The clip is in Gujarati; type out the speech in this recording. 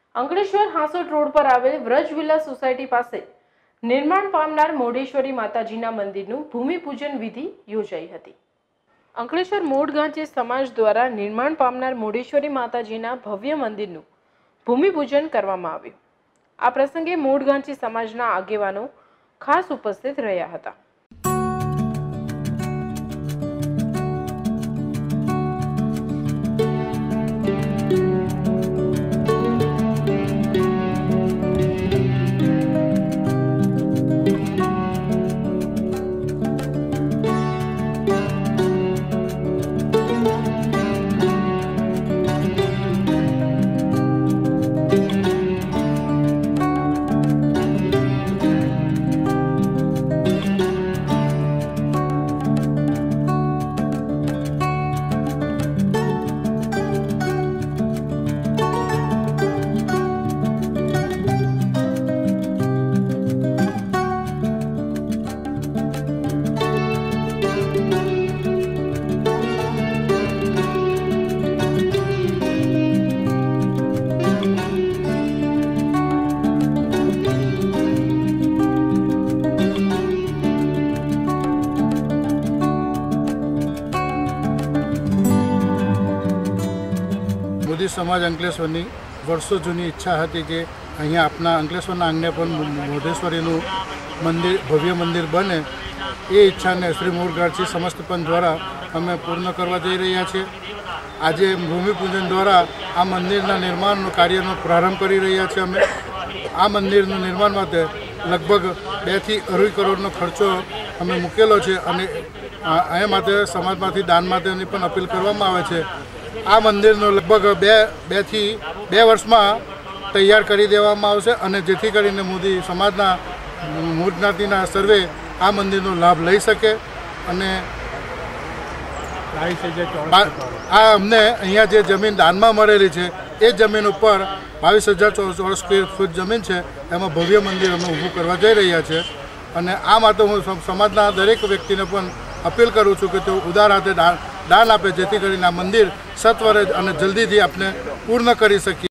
અંકલેશ્વર હાંસોટ રોડ પર આવેલ વ્રજવિલા સોસાયટી પાસે નિર્માણ પામનાર મોઢેશ્વરી માતાજીના મંદિરનું ભૂમિપૂજન વિધિ યોજાઈ હતી। અંકલેશ્વર મોઢગાંચી સમાજ દ્વારા નિર્માણ પામનાર મોઢેશ્વરી માતાજીના ભવ્ય મંદિરનું ભૂમિપૂજન કરવામાં આવ્યું। આ પ્રસંગે મોઢગાંચી સમાજના આગેવાનો ખાસ ઉપસ્થિત રહ્યા હતા। મોદી સમાજ અંકલેશ્વરની વર્ષો જૂની ઈચ્છા હતી કે અહીંયા આપણા અંકલેશ્વરના આંગણે પણ મોઢેશ્વરીનું મંદિર ભવ્ય મંદિર બને। એ ઈચ્છાને શ્રી મોઢગાંચી સમસ્ત પંથ દ્વારા અમે પૂર્ણ કરવા જઈ રહ્યા છીએ। આજે ભૂમિપૂજન દ્વારા આ મંદિરના નિર્માણનું કાર્યનો પ્રારંભ કરી રહ્યા છીએ। અમે આ મંદિરનું નિર્માણ માટે લગભગ 2 થી 2.5 કરોડનો ખર્ચો અમે મૂકેલો છે અને એ માટે સમાજમાંથી દાન માટેની પણ અપીલ કરવામાં આવે છે। આ મંદિરનો લગભગ 2 વર્ષમાં તૈયાર કરી દેવામાં આવશે અને જેથી કરીને મોદી સમાજના મૂળ જ્ઞાતિના સર્વે આ મંદિરનો લાભ લઈ શકે। અને આ અમને અહીંયા જે જમીન દાનમાં મળેલી છે એ જમીન ઉપર 22,000 ચોરસ સ્ક્વેર ફૂટ જમીન છે, એમાં ભવ્ય મંદિર અમે ઊભું કરવા જઈ રહ્યા છીએ। અને આ માટે હું સમાજના દરેક વ્યક્તિને પણ અપીલ કરું છું કે તેઓ ઉદાર હાથે દાન આપે, જેથી કરીને આ મંદિર સત્વરે અને જલ્દીથી આપણે પૂર્ણ કરી શકીએ।